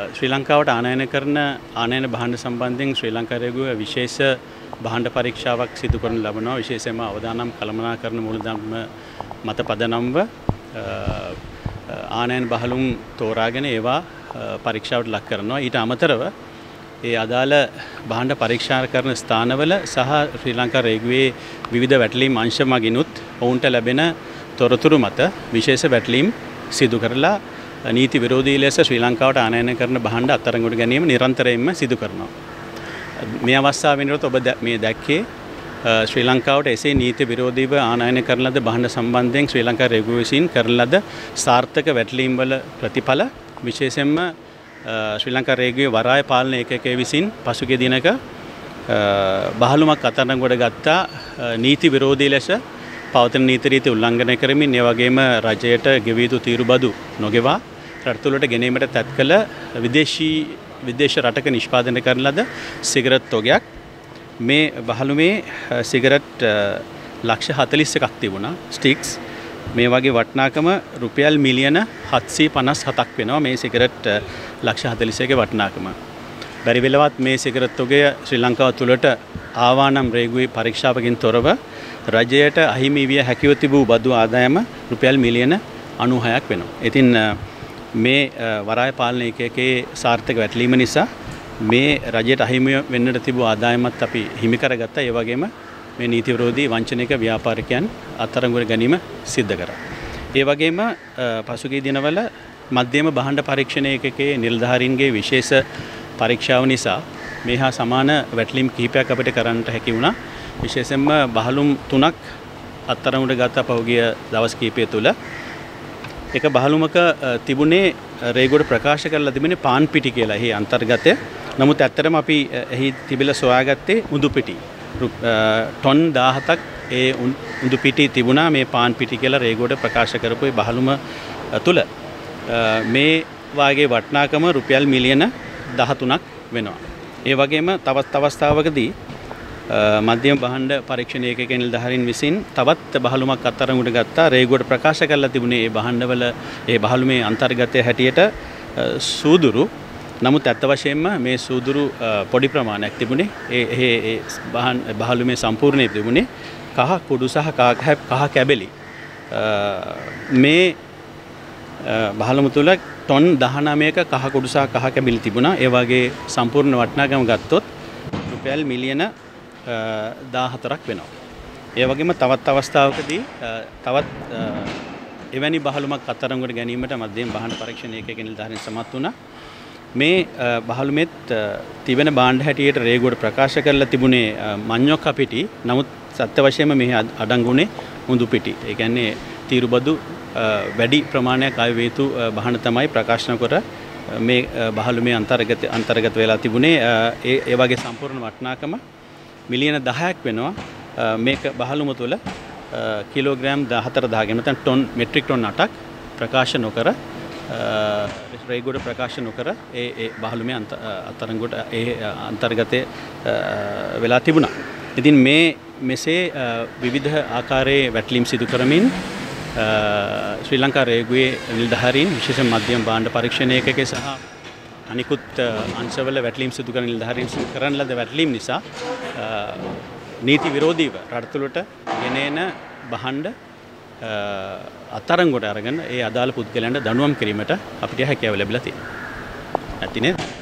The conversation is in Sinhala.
ශ්‍රී ලංකාවට ආනයන කරන ආනයන භාණ්ඩ සම්බන්ධයෙන් ශ්‍රී ලංකා රේගුව විශේෂ භාණ්ඩ පරීක්ෂාවක් සිදු කරන ලබනවා. විශේෂයෙන්ම අවදානම් කළමනාකරණ මූලධර්ම මත පදනම්ව ආනයන බහලුම් තෝරාගෙන ඒවා පරීක්ෂාවට ලක් කරනවා. ඊට අමතරව ඒ අදාළ භාණ්ඩ පරීක්ෂා කරන ස්ථානවල සහ ශ්‍රී ලංකා රේගුවේ විවිධ වැටලීම් අංශ මගිනුත් ඔවුන්ට ලැබෙන තොරතුරු මත විශේෂ වැටලීම් සිදු කරලා නීති විරෝධී ලෙස ශ්‍රී ලංකාවට ආනයන කරන භාණ්ඩ අත්අඩංගුවට ගැනීම නිරන්තරයෙන්ම සිදු කරනවා. මේ අවස්ථාවෙනකොට ඔබ මේ දැක්කේ ශ්‍රී ලංකාවට එසේ නීති විරෝධීව ආනයන කරන ලද භාණ්ඩ සම්බන්ධයෙන් ශ්‍රී ලංකා රේගුව විසින් කරන ලද සාර්ථක වැටලීම් වල ප්‍රතිඵල විශේෂයෙන්ම ශ්‍රී ලංකා රේගුවේ වරාය පාලන ඒකකයේ විසින් පසුගිය දිනක බහලුමක් අත්අඩංගුවට ගත්තා නීති විරෝධී ලෙස පවතින නීති රීති උල්ලංඝනය කරමින් ඒ වගේම රජයට ගෙවිය යුතු තීරුබදු නොගෙවා රට තුළට ගෙනීමට තැත් කළ විදේශ රටක නිෂ්පාදනය කරන ලද සිගරට් තොගයක් මේ බහලුමේ සිගරට් ලක්ෂ 41ක් තිබුණා ස්ටික්ස් මේ වගේ වටිනාකම රුපියල් මිලියන 757ක් වෙනවා මේ සිගරට් ලක්ෂ 41ක වටිනාකම. බැරි වෙලවත් මේ සිගරට් තොගය ශ්‍රී ලංකාව තුළට ආවා නම් රේගුවේ පරීක්ෂාවකින් තොරව රජයට අහිමි විය හැකිව තිබූ බදු ආදායම රුපියල් මිලියන 96ක් වෙනවා. ඉතින් මේ වරාය පාලන ඒකකයේ සාර්ථක වැටලීම නිසා මේ රජයට අහිමි වෙන්නට තිබූ ආදායමත් අපි හිමි කරගත්තා. ඒ වගේම මේ නීති විරෝධී වංචනික ව්‍යාපාරිකයන් අත්අඩංගුවට ගැනීම සිද්ධ කරා. ඒ වගේම පසුගිය දිනවල මධ්‍යම භාණ්ඩ පරීක්ෂණ ඒකකයේ නිලධාරීන්ගේ විශේෂ පරීක්ෂාව නිසා මේ හා සමාන වැටලීම් කිහිපයක් අපිට කරන්නට හැකි වුණා. විශේෂයෙන්ම බහලුම් 3ක් අත්අඩංගුවට ගත්ත පහුගිය දවස් කිහිපය තුළ එක බහලුමක තිබුණේ රේගුවට ප්‍රකාශ කරලා තිබෙන්නේ පාන් පිටි කියලා. එහි අන්තර්ගතය. නමුත් ඇත්තටම අපි එහි තිබිලා සොයාගත්තේ උඳු පිටි. ටොන් 17ක් ඒ උඳු පිටි තිබුණා මේ පාන් පිටි කියලා රේගුවට ප්‍රකාශ කරපු බහලුම තුළ. මේ වාගේ වටිනාකම රුපියල් මිලියන 13ක් වෙනවා. ඒ වගේම තවත් අවස්ථාවකදී මධ්‍යම භාණ්ඩ පරීක්ෂණ ඒකකයේ නිලධාරීන් විසින් තවත් බහලුමක් අත්අඩංගුවට ගත්තා. රේගුවට ප්‍රකාශ කරලා තිබුණේ මේ භාණ්ඩවල ඒ බහලුමේ අන්තර්ගතය හැටියට සූදුරු. නමුත් ඇත්ත වශයෙන්ම මේ සූදුරු පොඩි ප්‍රමාණයක් තිබුණේ. ඒ බහලුමේ සම්පූර්ණයේ තිබුණේ කහ කුඩු සහ කහ කැබලි. මේ බහලුම තුල ටොන් 19ක කහ කුඩු සහ කහ කැබලි තිබුණා. ඒ වගේ සම්පූර්ණ වටිනාකම ගත්තොත් රුපියල් මිලියන 14ක් වෙනවා. ඒ වගේම තවත් අවස්ථාවකදී තවත් එවැනි බහලුමක් අත්අඩංගුවට ගැනීමට මධ්‍යම භාණ්ඩ පරීක්ෂණ ඒකකයේ නිලධාරීන් සමත් වුණා. මේ බහලුමෙත් තිබෙන භාණ්ඩ හැටියට රේගුවට ප්‍රකාශ කරලා තිබුණේ මඤ්ඤොක්කා පිටි. නමුත් සත්‍ය වශයෙන්ම මෙහි අඩංගුනේ උඳු පිටි. ඒ කියන්නේ තීරුබදු වැඩි ප්‍රමාණයක් ආය වේතු භාණ්ඩ තමයි ප්‍රකාශන කර මේ බහලුමේ අන්තර්ගත වෙලා තිබුණේ. ඒ වගේ සම්පූර්ණ වටිනාකම මිලියන 10ක් වෙනවා. මේක බහලුම තුළ කිලෝග්‍රෑම් 14000 නැත්නම් ටොන් මෙට්‍රික් ටොන් 8ක් ප්‍රකාශ නොකර රේගුවට ප්‍රකාශ නොකර ඒ බහලුමේ අත්අඩංගුවට ඒ අන්තර්ගතයේ වෙලා තිබුණා. ඉතින් මෙසේ විවිධ ආකාරයේ වැටලීම් සිදු කරමින් ශ්‍රී ලංකා රේගුවේ නිලධාරීන් විශේෂ මධ්‍යම භාණ්ඩ පරීක්ෂණ ඒකකයේ සහ අනිකුත් අංශවල වැටලීම් සිදු කරන නිලධාරීන් කරන ලද වැටලීම් නිසා නීති විරෝධීව රට තුළට ගෙනෙන භාණ්ඩ අත්අඩංගුවට අරගෙන ඒ අදාළ පුද්ගලයන්ට දඬුවම් කිරීමට අපිට හැකියාව ලැබිලා තියෙනවා. ඇති නේද?